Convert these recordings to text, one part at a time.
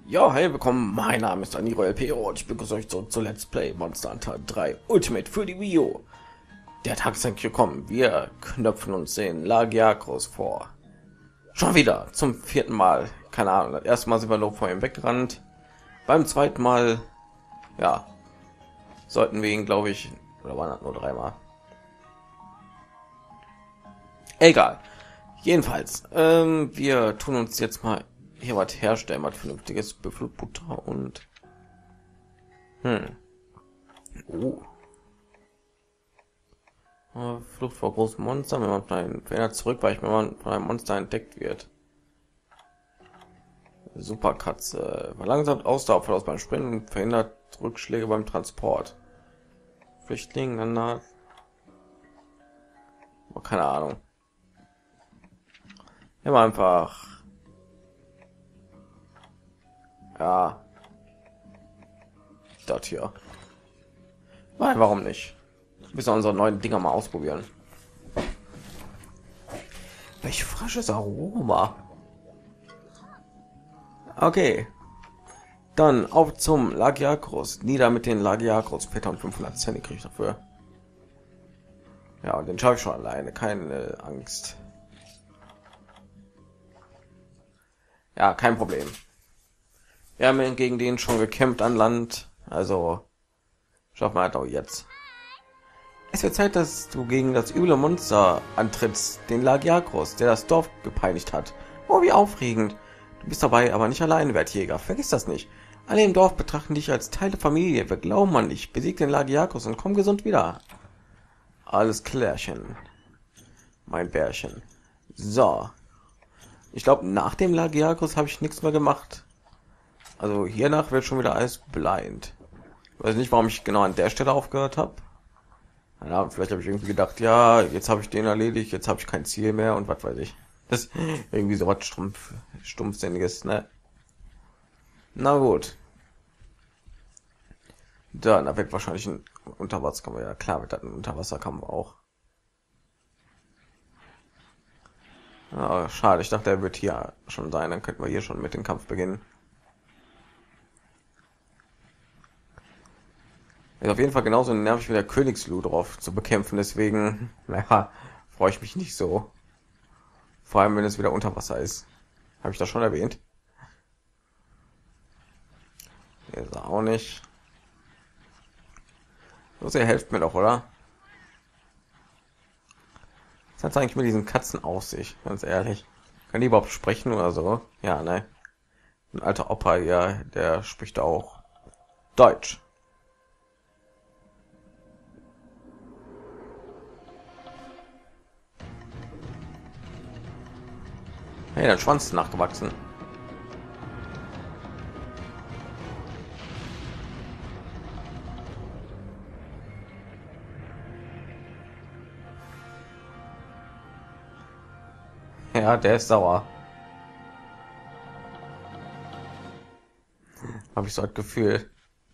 Ja, hey, willkommen. Mein Name ist Aniro LP und ich begrüße euch zurück zu Let's Play Monster Hunter 3 Ultimate für die Wii U. Der Tag ist endlich gekommen. Wir knöpfen uns den Lagiakros vor. Schon wieder zum vierten Mal. Keine Ahnung. Das erste Mal sind wir nur vor ihm weggerannt. Beim zweiten Mal, ja, sollten wir ihn, glaube ich, oder waren das nur dreimal? Egal. Jedenfalls, wir tun uns jetzt mal hier was herstellen, was vernünftiges Büffelbutter und Flucht vor großen Monstern, wenn man von einem Trainer zurückweicht, wenn man von einem Monster entdeckt wird. Superkatze verlangsamt Ausdauerverlust beim Springen und verhindert Rückschläge beim Transport. Flüchtlinge, dann keine Ahnung. Immer einfach. Ja. Das hier. Nein, warum nicht? Wir müssen unsere neuen Dinger mal ausprobieren. Welch frisches Aroma. Okay. Dann auf zum Lagiakros. Nieder mit den Lagiakros. 4500 Cent kriege ich dafür. Ja, und den schaffe ich schon alleine. Keine Angst. Ja, kein Problem. Wir haben gegen den schon gekämpft an Land. Also schaffen wir halt auch jetzt. Es wird Zeit, dass du gegen das üble Monster antrittst, den Lagiakros, der das Dorf gepeinigt hat. Oh, wie aufregend. Du bist dabei, aber nicht allein, Wertjäger. Vergiss das nicht. Alle im Dorf betrachten dich als Teil der Familie. Wir glauben an dich. Besieg den Lagiakros und komm gesund wieder. Alles klärchen. Mein Bärchen. So. Ich glaube, nach dem Lagiakros habe ich nichts mehr gemacht. Also hiernach wird schon wieder alles blind. Ich weiß nicht, warum ich genau an der Stelle aufgehört habe. Ja, vielleicht habe ich irgendwie gedacht, ja, jetzt habe ich den erledigt, jetzt habe ich kein Ziel mehr und was weiß ich. Das irgendwie so was stumpfsinniges, ne? Na gut. Dann, da wird wahrscheinlich ein Unterwasserkampf. Ja, klar wird das ein Unterwasserkampf auch. Ja, schade, ich dachte, er wird hier schon sein, dann könnten wir hier schon mit dem Kampf beginnen. Ist auf jeden Fall genauso nervig wie der Königsludroff zu bekämpfen, deswegen, naja, freue ich mich nicht so. Vor allem, wenn es wieder unter Wasser ist. Habe ich das schon erwähnt? Ist er auch nicht. So, ihr helft mir doch, oder? Was hat eigentlich mit diesen Katzen auf sich? Ganz ehrlich. Kann die überhaupt sprechen oder so? Ja, ne. Ein alter Opa, ja, der spricht auch Deutsch. Hey, der Schwanz ist nachgewachsen. Ja, der ist sauer. Habe ich so ein Gefühl.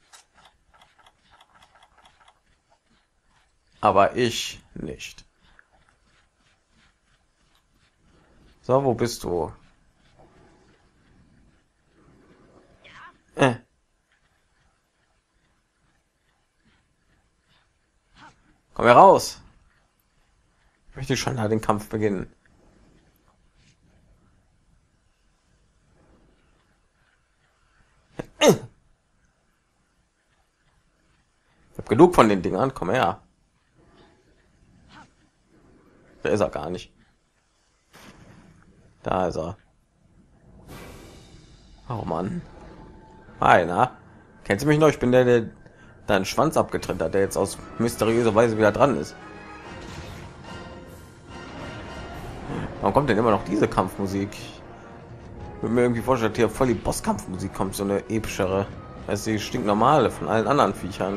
Aber ich nicht. So, wo bist du? Komm heraus. Ich möchte schon den Kampf beginnen. Ich habe genug von den Dingern. Komm her. Da ist er gar nicht. Da ist er. Oh Mann. Hi, na? Kennst du mich noch? Ich bin der deinen Schwanz abgetrennt hat, der jetzt aus mysteriöser Weise wieder dran ist. Warum kommt denn immer noch diese Kampfmusik? Ich würde mir irgendwie vorstellen, hier voll die Bosskampfmusik kommt, so eine epischere, als die stinknormale von allen anderen Viechern.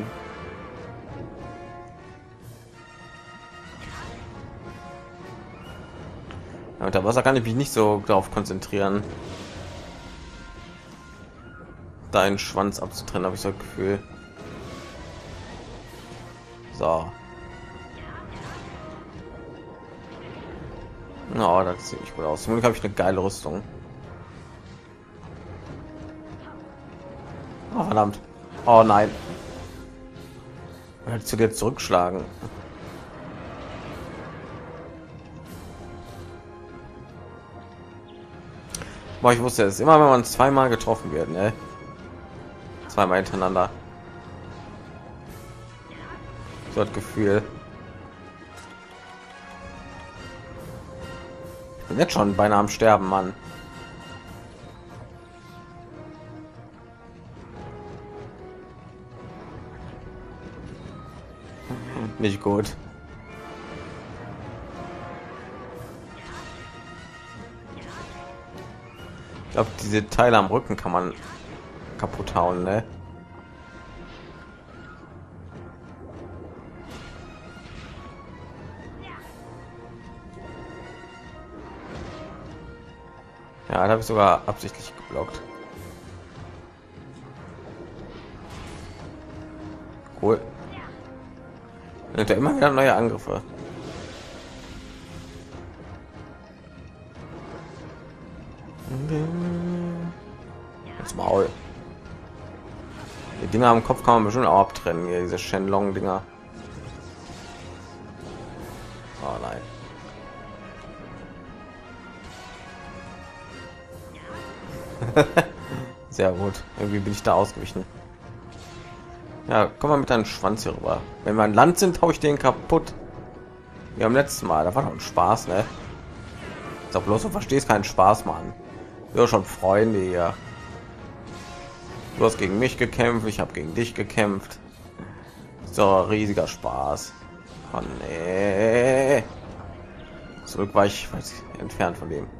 Ja, unter Wasser kann ich mich nicht so darauf konzentrieren, deinen Schwanz abzutrennen, habe ich so ein Gefühl. So. Oh, das sieht nicht gut aus. Zum Glück habe ich eine geile Rüstung. Oh, verdammt. Oh nein. Willst du dir zurückschlagen? Boah, ich wusste es. Immer wenn man zweimal getroffen wird, ne? Zweimal hintereinander. So das Gefühl. Ich bin jetzt schon beinahe am Sterben, Mann. Nicht gut. Ich glaube, diese Teile am Rücken kann man kaputt hauen, ne? Ja, da habe ich sogar absichtlich geblockt. Cool. Nimmt er immer wieder neue Angriffe. Jetzt Maul. Die Dinger am Kopf kann man bestimmt auch abtrennen, hier diese Shenlong Dinger. Oh nein. Sehr gut. Irgendwie bin ich da ausgewichen. Ja, komm mal mit deinem Schwanz hier rüber. Wenn wir an Land sind, hau ich den kaputt. Wie am letzten Mal. Da war doch ein Spaß, ne? Sag bloß, du verstehst keinen Spaß, Mann. Ja, schon Freunde hier. Du hast gegen mich gekämpft, ich habe gegen dich gekämpft. So riesiger Spaß. Oh nee. Zurück war ich weit entfernt von dem.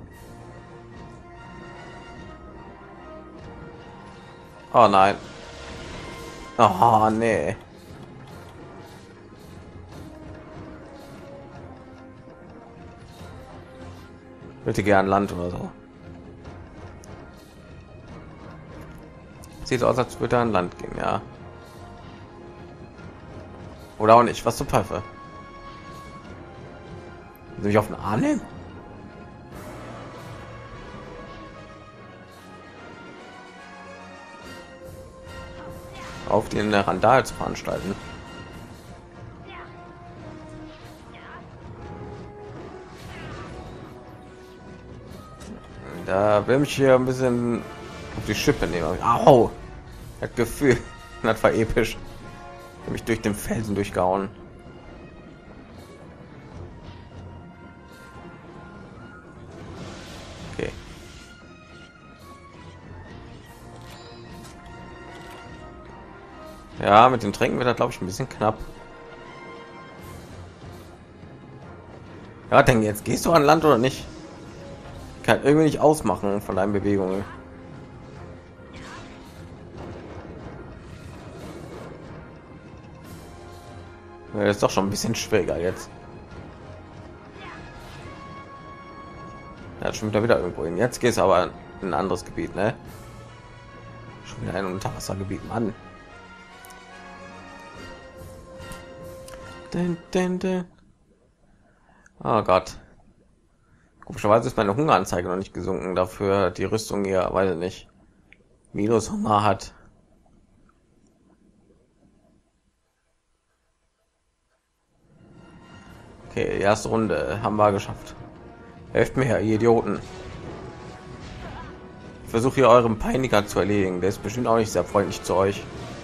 Oh nein. Oh nee. Bitte gern Land oder so. Sieht so aus, als würde er an Land gehen, ja. Oder auch nicht. Was zur Pfeife? Will ich auf den Arm nehmen? Auf den Randal zu veranstalten. Da will mich hier ein bisschen auf die Schippe nehmen. Au! Das Gefühl, das war episch. Mich durch den Felsen durchgehauen. Okay. Ja, mit den Tränken wird er, glaube ich, ein bisschen knapp. Ja, denke jetzt, gehst du an Land oder nicht? Kann irgendwie nicht ausmachen von deinen Bewegungen. Ja, ist doch schon ein bisschen schwieriger jetzt. Ja, schon wieder irgendwo hin. Jetzt gehst aber in ein anderes Gebiet, ne? Schon wieder ein Unterwassergebiet, Mann. Oh Gott. Komischerweise ist meine Hungeranzeige noch nicht gesunken. Dafür die Rüstung hier, weiß ich nicht, minus Hunger hat. Okay, die erste Runde haben wir geschafft. Helft mir, ihr Idioten. Ich versuche hier euren Peiniger zu erledigen. Der ist bestimmt auch nicht sehr freundlich zu euch.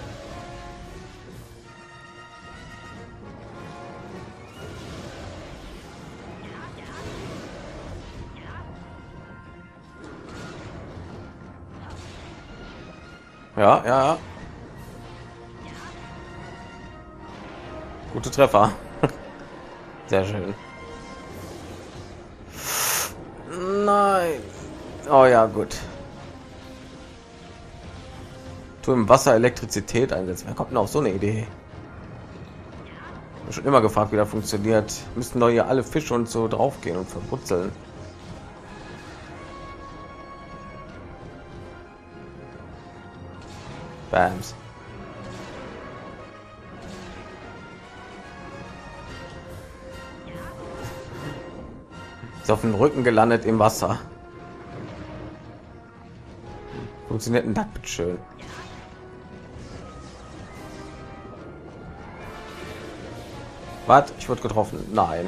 Ja, ja. Gute Treffer. Sehr schön. Nein. Oh ja, gut. Tu im Wasser Elektrizität einsetzen. Wer kommt denn auf so eine Idee? Ich habe schon immer gefragt, wie das funktioniert. Müssten doch hier alle Fische und so drauf gehen und verbrutzeln. Bams. Ist auf dem Rücken gelandet im Wasser. Funktioniert denn das bitte schön? Was? Ich wurde getroffen. Nein.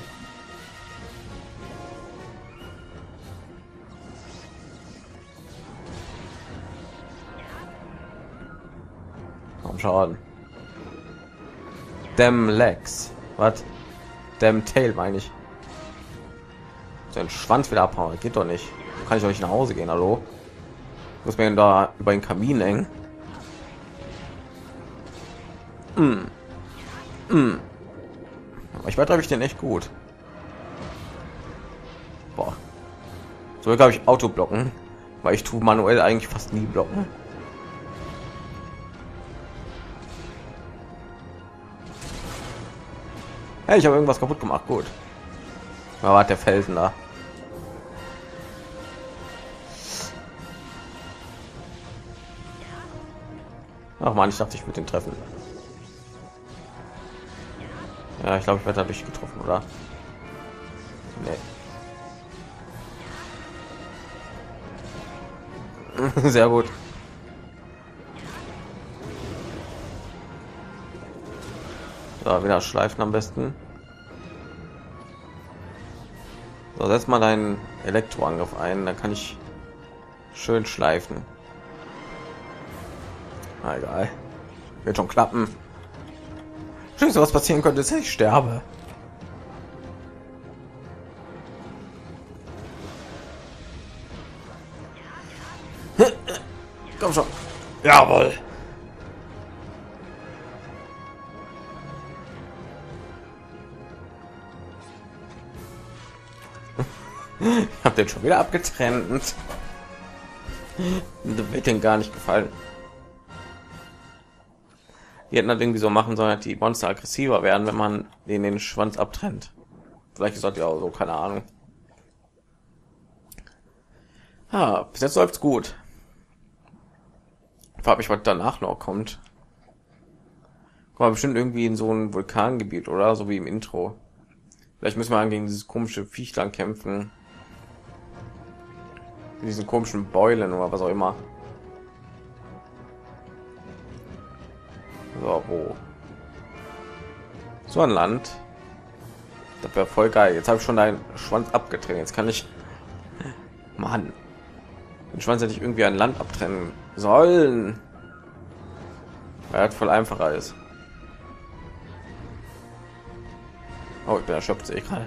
Komm schon. Dem Legs. Was? Dem Tail meine ich. Sein Schwanz wieder abhauen. Geht doch nicht. Kann ich euch nach Hause gehen? Hallo? Muss mir da über den Kamin hängen? Aber ich werde, ich den echt gut. Boah. So glaube ich Auto blocken, weil ich tue manuell eigentlich fast nie blocken. Hey, ich habe irgendwas kaputt gemacht. Gut. Da war der Felsen da. Ach man, ich dachte, ich würde den treffen. Ja, ich glaube, ich werde dadurch getroffen, oder? Nee. Sehr gut. So, wieder schleifen am besten. So, setz mal deinen Elektroangriff ein, dann kann ich schön schleifen. Na, egal. Wird schon klappen. Schlimmste, was passieren könnte, ist, dass ich sterbe. Komm schon. Jawohl. Ich habe den schon wieder abgetrennt. Das wird den gar nicht gefallen. Die hätten das irgendwie so machen sollen, dass die Monster aggressiver werden, wenn man den Schwanz abtrennt. Vielleicht ist das ja auch so, keine Ahnung. Bis jetzt läuft's gut. Frag mich, was danach noch kommt. Kommt bestimmt irgendwie in so ein Vulkangebiet, oder? So wie im Intro. Vielleicht müssen wir gegen dieses komische Viechlein kämpfen. Diesen komischen Beulen oder was auch immer. So, wo? So ein Land. Das wäre voll geil. Jetzt habe ich schon deinen Schwanz abgetrennt. Jetzt kann ich... Mann. Den Schwanz hätte ich irgendwie ein Land abtrennen sollen. Weil das voll einfacher ist. Oh, ich bin erschöpft, sehe ich gerade.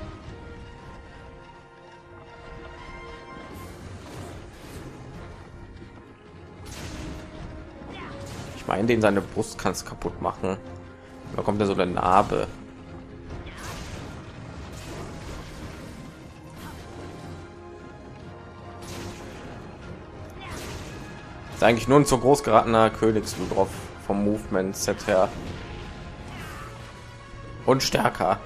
Ich meine, den seine Brust kannst kaputt machen. Da kommt ja so eine Narbe. Ist eigentlich nur ein zu groß geratener Königsblut drauf vom Movement Set her. Und stärker.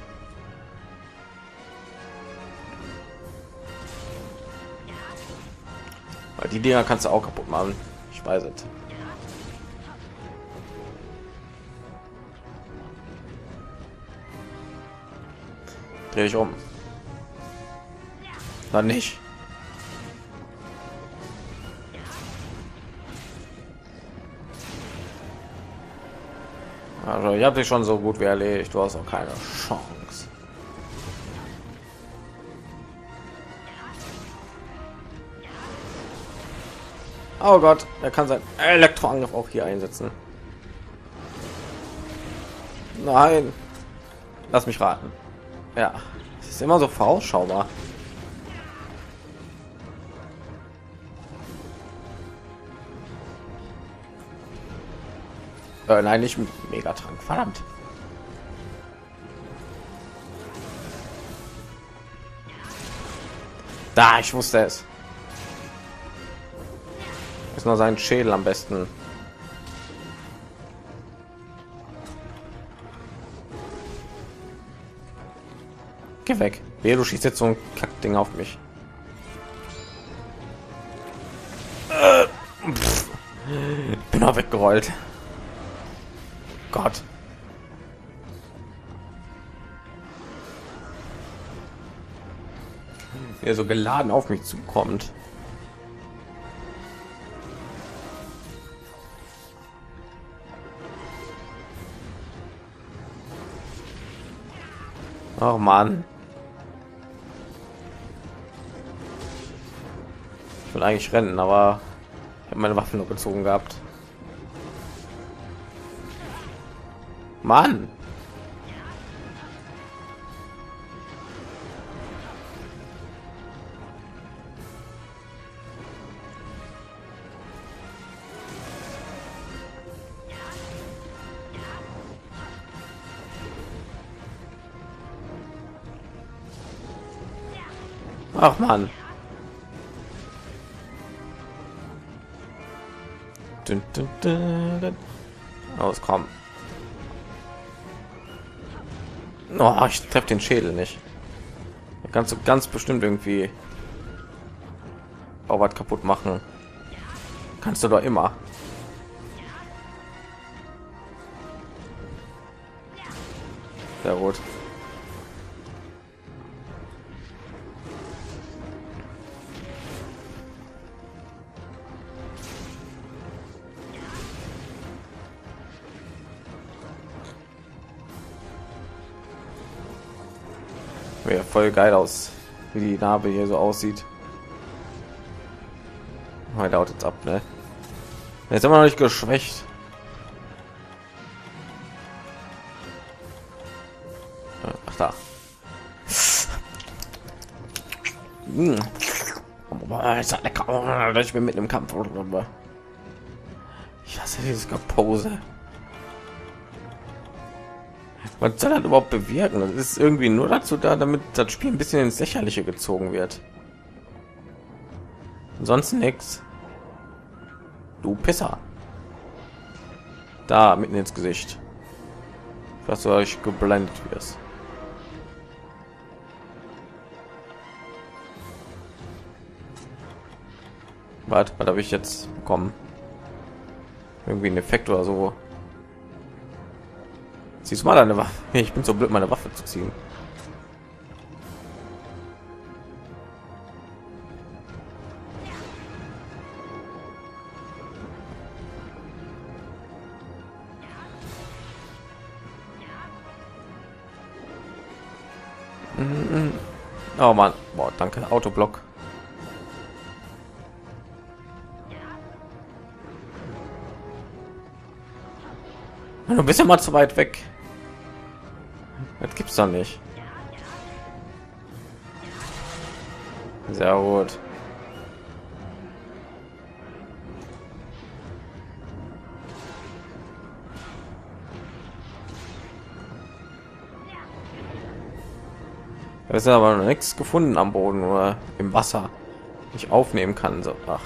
Weil die Dinger kannst du auch kaputt machen. Ich weiß es. Dreh ich um. Dann nicht. Also, ich habe dich schon so gut wie erledigt. Du hast auch keine Chance. Oh Gott, er kann sein Elektroangriff auch hier einsetzen. Nein. Lass mich raten. Ja, es ist immer so vorausschaubar. Nein, nicht Megatrank. Verdammt. Da, ich wusste es. Ist nur sein Schädel am besten. Geh weg. Wehe, du schießt jetzt so ein Kackding auf mich. Bin auch weggerollt. Gott. Er so geladen auf mich zukommt. Oh Mann. Ich will eigentlich rennen, aber ich habe meine Waffen nur gezogen gehabt. Mann. Ach Mann. Dun, dun, dun, dun. Auskommen. Oh, ich treffe den Schädel nicht. Da kannst du ganz bestimmt irgendwie auch was kaputt machen. Kannst du doch immer. Sehr gut. Wäre voll geil aus, wie die Narbe hier so aussieht. Oh, dauert jetzt ab, ne? Jetzt immer noch nicht geschwächt. Ach da. Ist das lecker. Ich bin mit im Kampf. Ich hasse dieses Gepose. Was soll das überhaupt bewirken? Das ist irgendwie nur dazu da, damit das Spiel ein bisschen ins Lächerliche gezogen wird. Sonst nichts. Du Pisser. Da mitten ins Gesicht. Was du euch geblendet wirst. Was habe ich jetzt bekommen? Irgendwie ein Effekt oder so. Siehst du mal deine Waffe? Ich bin so blöd, meine Waffe zu ziehen. Oh Mann, boah, danke, Autoblock. Du bist ja mal zu weit weg. Das gibt's doch nicht. Sehr gut. Da ist aber noch nichts gefunden am Boden oder im Wasser. Ich aufnehmen kann. So, ach.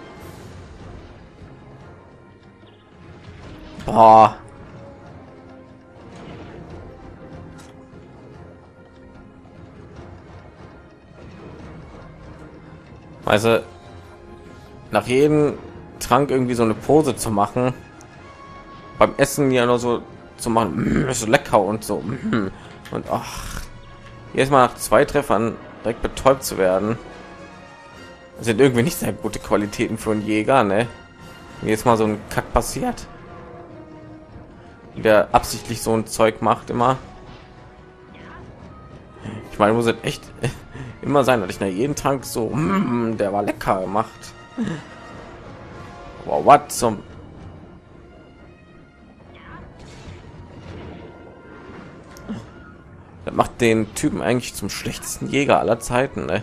Boah. Also nach jedem Trank irgendwie so eine Pose zu machen, beim Essen ja nur so zu machen, ist lecker und so, und ach, jetzt mal nach 2 Treffern direkt betäubt zu werden, das sind irgendwie nicht sehr gute Qualitäten für einen Jäger, ne? Jetzt mal so ein Kack passiert, der absichtlich so ein Zeug macht immer. Ich meine, muss es echt immer sein, dass ich nach jedem Trank so, der war lecker gemacht. Wow, was zum... Das macht den Typen eigentlich zum schlechtesten Jäger aller Zeiten, ne?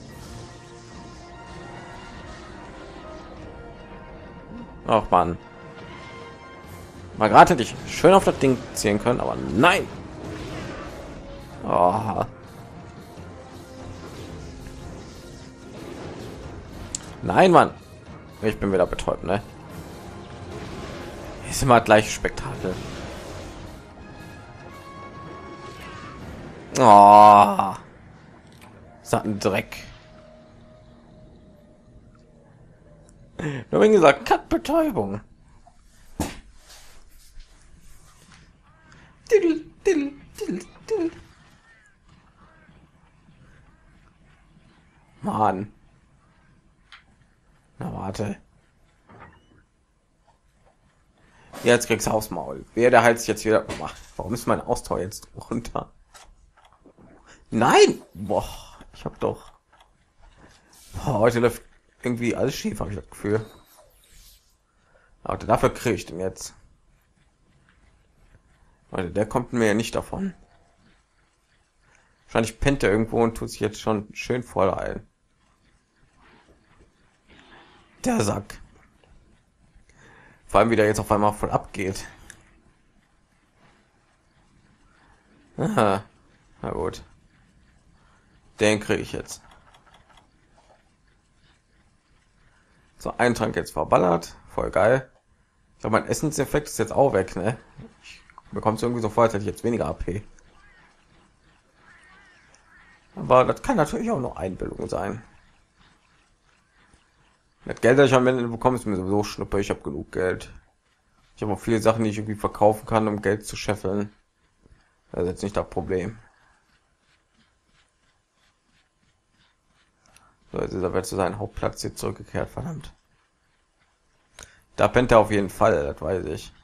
Ach man. Mal gerade hätte ich schön auf das Ding ziehen können, aber nein. Oh. Nein, Mann. Ich bin wieder betäubt, ne? Ist immer gleich Spektakel. Oh. Satten Dreck. Nur wie gesagt, Kackbetäubung. Mann. Na warte. Jetzt kriegst du aufs Maul. Wer der Hals jetzt wieder macht. Warum ist mein Austausch jetzt runter? Nein! Boah, ich habe doch. Boah, heute läuft irgendwie alles schief, habe ich das Gefühl. Aber dafür kriege ich den jetzt. Weil der kommt mir ja nicht davon. Wahrscheinlich pennt er irgendwo und tut sich jetzt schon schön voll ein. Der Sack. Vor allem, wie der jetzt auf einmal voll abgeht. Aha. Na gut. Den kriege ich jetzt. So, ein Trank jetzt verballert. Voll geil. Ich glaube, mein Essenseffekt ist jetzt auch weg, ne? Ich bekomme es irgendwie so vor, als hätte ich jetzt weniger AP. Aber das kann natürlich auch nur Einbildung sein. Das Geld, das ich am Ende bekomme, ist mir sowieso schnuppe. Ich habe genug Geld. Ich habe auch viele Sachen, die ich irgendwie verkaufen kann, um Geld zu scheffeln. Das ist jetzt nicht das Problem. So, jetzt ist er wieder zu seinem Hauptplatz hier zurückgekehrt, verdammt. Da pennt er auf jeden Fall, das weiß ich.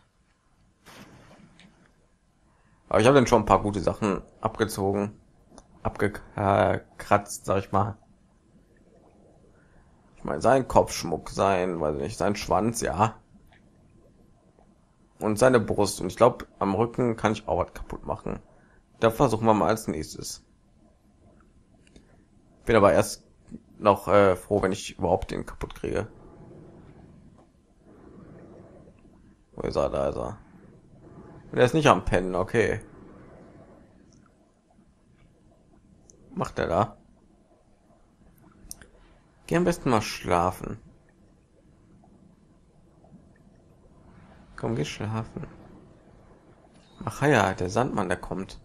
Aber ich habe dann schon ein paar gute Sachen abgezogen. Abgekratzt, sag ich mal. Ich meine, sein Kopfschmuck, sein, weiß ich nicht, sein Schwanz, ja. Und seine Brust. Und ich glaube, am Rücken kann ich auch was kaputt machen. Da versuchen wir mal als nächstes. Bin aber erst noch froh, wenn ich überhaupt den kaputt kriege. Wo ist er? Da ist er. Der ist nicht am Pennen, okay. Macht er da? Geh am besten mal schlafen. Komm, geh schlafen. Ach ja, der Sandmann, der kommt.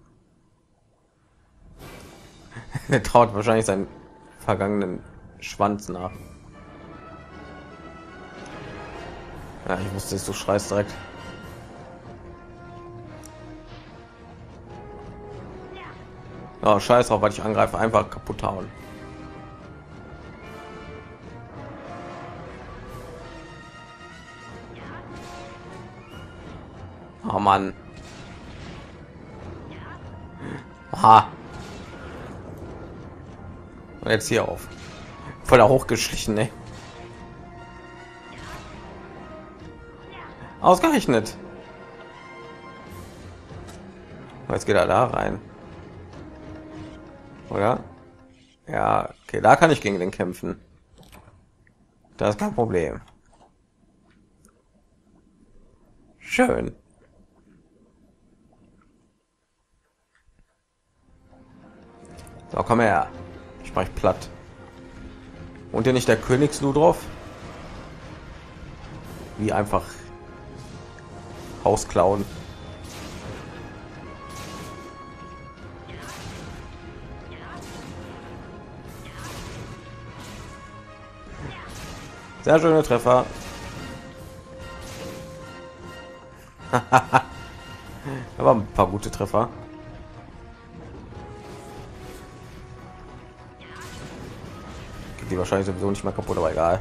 Der traut wahrscheinlich seinen vergangenen Schwanz nach. Ja, ich wusste es, du schreist direkt. Oh, scheiß drauf, weil ich angreife, einfach kaputt hauen. Oh Mann. Aha. Und jetzt hier auf. Voller hochgeschlichen, ne? Ausgerechnet. Jetzt geht er da rein. Oder? Ja, okay, da kann ich gegen den kämpfen. Das ist kein Problem. Schön. So, komm her. Ich mach platt. Und hier nicht der Königsludrauf? Wie einfach Haus klauen. Sehr schöne Treffer. Aber ein paar gute Treffer. Geht die wahrscheinlich sowieso nicht mehr kaputt, aber egal.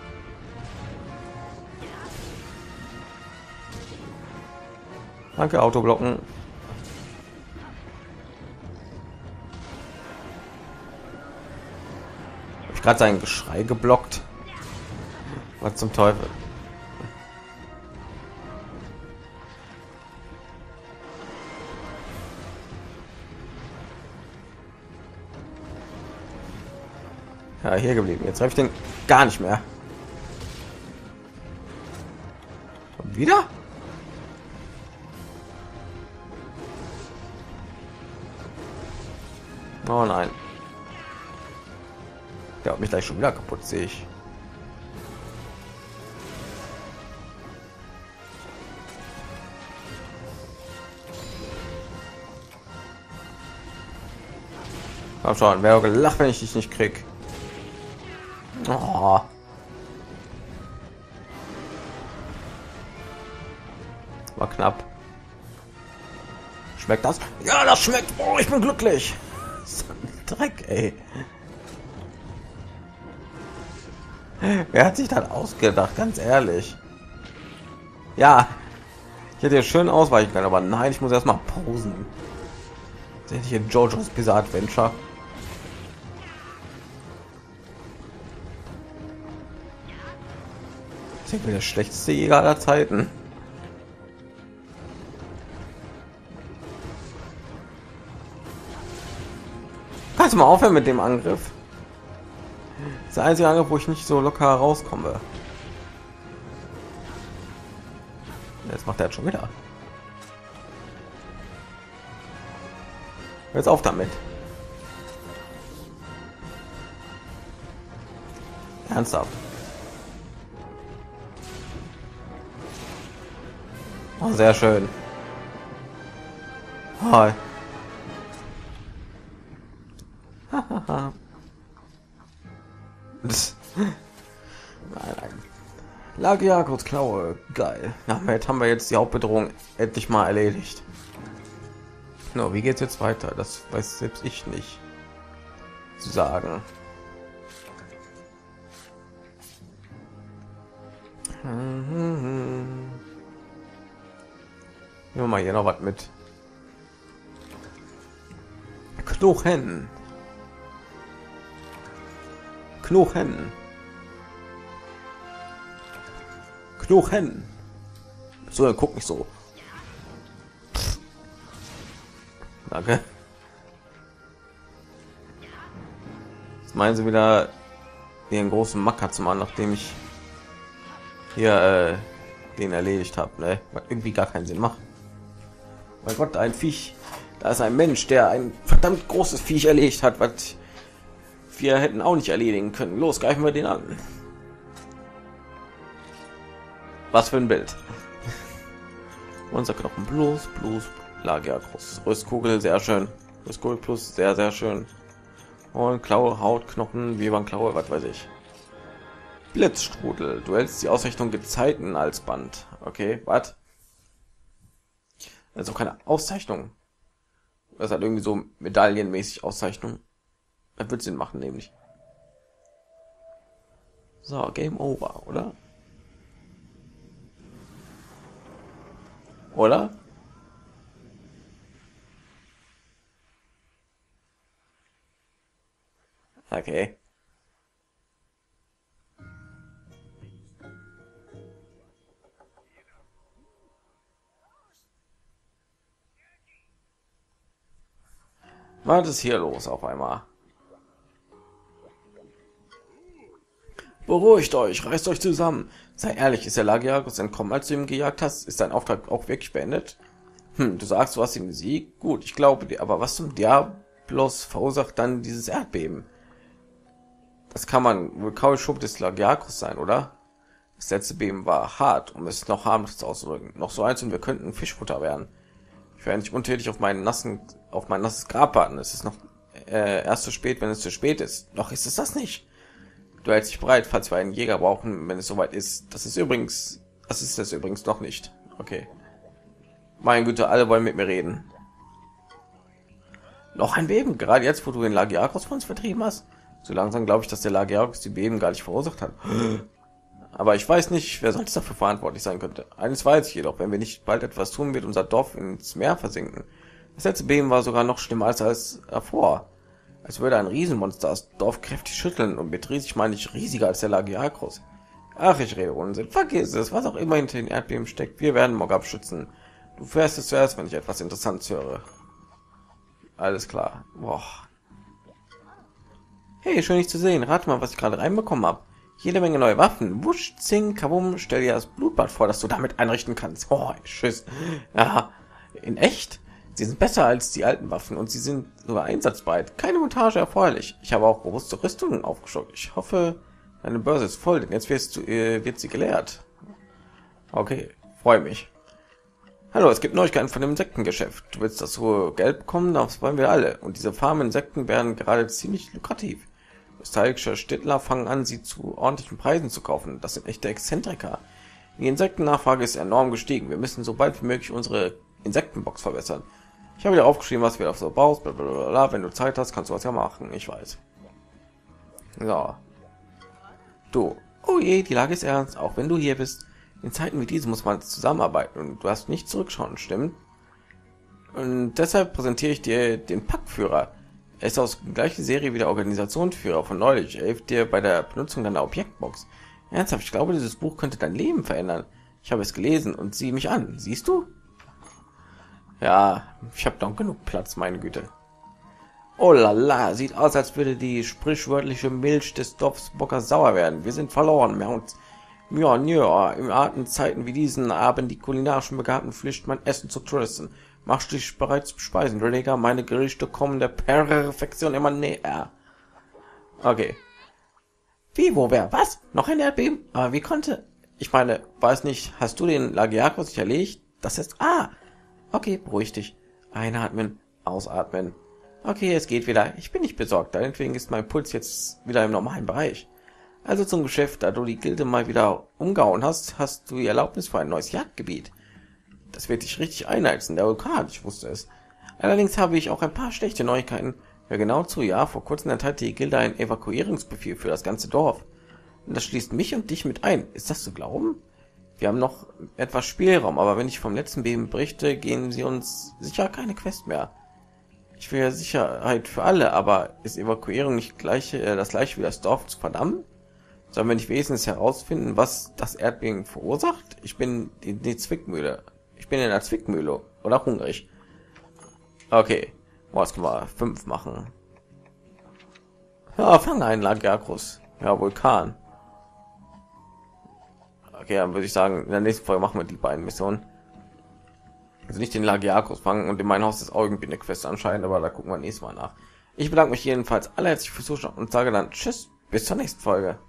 Danke, Autoblocken. Hab ich gerade sein Geschrei geblockt? Was zum Teufel? Ja, hier geblieben. Jetzt treffe ich den gar nicht mehr. Und wieder? Oh nein. Der hat mich gleich schon wieder kaputt, sehe ich. Komm schon, wäre gelacht, wenn ich dich nicht krieg. Oh. War knapp. Schmeckt das? Ja, das schmeckt. Oh, ich bin glücklich. So ein Dreck, ey. Wer hat sich das ausgedacht? Ganz ehrlich. Ja, ich hätte ja schön ausweichen können, aber nein, ich muss erst mal pausen. Sind hier JoJo's Bizarre Adventure. Ich denke, der schlechteste Jäger aller Zeiten. Kannst du mal aufhören mit dem Angriff? Das ist der einzige Angriff, wo ich nicht so locker rauskomme. Jetzt macht er jetzt schon wieder. Jetzt auf damit. Ernsthaft. Oh, sehr schön. Hi. Nein, nein. Lagiakos Klaue, geil. Ja, jetzt haben wir jetzt die Hauptbedrohung endlich mal erledigt. No, wie geht's jetzt weiter? Das weiß selbst ich nicht zu sagen. Nehmen wir mal hier noch was mit. Knochen. Knochen. Knochen. So, guck nicht so. Danke. Jetzt meinen sie wieder den großen Macker zu machen, nachdem ich hier den erledigt habe, ne? Was irgendwie gar keinen Sinn macht. Mein Gott, ein Viech. Da ist ein Mensch, der ein verdammt großes Viech erlegt hat, was wir hätten auch nicht erledigen können. Los, greifen wir den an. Was für ein Bild. Unser Knochen plus Lagiakos. Rüstkugel, sehr schön. Rüstkugel plus, sehr, sehr schön. Und Klaue, Haut, Knochen, wie waren Klaue, was weiß ich. Blitzstrudel. Du hältst die Auszeichnung Gezeiten als Band. Okay, was? Also keine Auszeichnung. Das hat irgendwie so medaillenmäßig Auszeichnung. Das wird Sinn machen, nämlich. So, Game Over, oder? Oder? Okay. Was ist hier los auf einmal? Beruhigt euch, reißt euch zusammen. Sei ehrlich, ist der Lagiakos entkommen, als du ihn gejagt hast? Ist dein Auftrag auch wirklich beendet? Du sagst, du hast ihn besiegt? Gut, ich glaube dir, aber was zum Diablos verursacht dann dieses Erdbeben? Das kann man wohl kaum Schub des Lagiakos sein, oder? Das letzte Beben war hart, um es noch harmlos auszudrücken. Noch so eins und wir könnten Fischfutter werden. Ich werde nicht untätig auf mein nasses Grab warten. Es ist noch erst zu spät, wenn es zu spät ist. Noch ist es das nicht. Du hältst dich bereit, falls wir einen Jäger brauchen, wenn es soweit ist. Das ist es übrigens noch nicht. Okay. Meine Güte, alle wollen mit mir reden. Noch ein Beben, gerade jetzt, wo du den Lagiakos von uns vertrieben hast. So langsam glaube ich, dass der Lagiakos die Beben gar nicht verursacht hat. Aber ich weiß nicht, wer sonst dafür verantwortlich sein könnte. Eines weiß ich jedoch, wenn wir nicht bald etwas tun, wird unser Dorf ins Meer versinken. Das letzte Beben war sogar noch schlimmer als davor. Als würde ein Riesenmonster das Dorf kräftig schütteln und mit riesig meine ich riesiger als der Lagiakos. Ach, ich rede Unsinn. Vergiss es, was auch immer hinter den Erdbeben steckt. Wir werden Mogab schützen. Du fährst es zuerst, wenn ich etwas Interessantes höre. Alles klar. Boah. Hey, schön dich zu sehen. Rate mal, was ich gerade reinbekommen habe. Jede Menge neue Waffen. Wusch, zing, kabum. Stell dir das Blutbad vor, das du damit einrichten kannst. Oh, tschüss. Ja, in echt? Sie sind besser als die alten Waffen und sie sind sogar einsatzbereit. Keine Montage erforderlich. Ich habe auch robuste Rüstungen aufgeschockt. Ich hoffe, deine Börse ist voll, denn jetzt wird sie geleert. Okay, freue mich. Hallo, es gibt Neuigkeiten von dem Insektengeschäft. Du willst das hohe Geld bekommen? Das wollen wir alle. Und diese Farminsekten werden gerade ziemlich lukrativ. Nostalgische Städtler fangen an, sie zu ordentlichen Preisen zu kaufen. Das sind echte Exzentriker. Die Insektennachfrage ist enorm gestiegen. Wir müssen so bald wie möglich unsere Insektenbox verbessern. Ich habe dir aufgeschrieben, was wir auf so baust. Blablabla. Wenn du Zeit hast, kannst du was ja machen. Ich weiß. So. Du. Oh je, die Lage ist ernst. Auch wenn du hier bist. In Zeiten wie diese muss man zusammenarbeiten und du hast nicht zurückschauen, stimmt? Und deshalb präsentiere ich dir den Packführer. Er ist aus der gleichen Serie wie der Organisationsführer von neulich. Er hilft dir bei der Benutzung deiner Objektbox. Ernsthaft, ich glaube, dieses Buch könnte dein Leben verändern. Ich habe es gelesen und sieh mich an. Siehst du? Ja, ich habe noch genug Platz, meine Güte. Oh la la, sieht aus, als würde die sprichwörtliche Milch des Dorfs Bocker sauer werden. Wir sind verloren, Mount. Ja, ja, in Arten Zeiten wie diesen haben die kulinarischen Begabten Pflicht, mein Essen zu trösten. Machst dich bereits bespeisen, Renegar, meine Gerichte kommen der Perfektion immer näher. Okay. Wie, wo, wer, was? Noch ein Erdbeben? Aber wie konnte... Ich meine, weiß nicht, hast du den Lagiakos nicht erlegt? Das ist... Ah! Okay, beruhig dich. Einatmen, ausatmen. Okay, es geht wieder. Ich bin nicht besorgt, deswegen ist mein Puls jetzt wieder im normalen Bereich. Also zum Geschäft, da du die Gilde mal wieder umgehauen hast, hast du die Erlaubnis für ein neues Jagdgebiet. Das wird dich richtig einheizen, der Vulkan, ich wusste es. Allerdings habe ich auch ein paar schlechte Neuigkeiten. Ja, genau zu, ja, vor kurzem erteilte die Gilde einen Evakuierungsbefehl für das ganze Dorf. Und das schließt mich und dich mit ein. Ist das zu glauben? Wir haben noch etwas Spielraum, aber wenn ich vom letzten Beben berichte, gehen sie uns sicher keine Quest mehr. Ich will ja Sicherheit für alle, aber ist Evakuierung nicht das gleiche wie das Dorf zu verdammen? Sollen wir nicht wenigstens herausfinden, was das Erdbeben verursacht? Ich bin in die Zwickmühle. Ich bin in der Zwickmühle oder hungrig. Okay, was können wir 5 machen? Ja, fang ein, Lagiakos. Ja, Vulkan. Okay, dann würde ich sagen, in der nächsten Folge machen wir die beiden Missionen. Also nicht den Lagiakos fangen und in mein Haus des Augenbinde-Quest anscheinend, aber da gucken wir nächstes Mal nach. Ich bedanke mich jedenfalls allerherzlich fürs Zuschauen und sage dann Tschüss, bis zur nächsten Folge.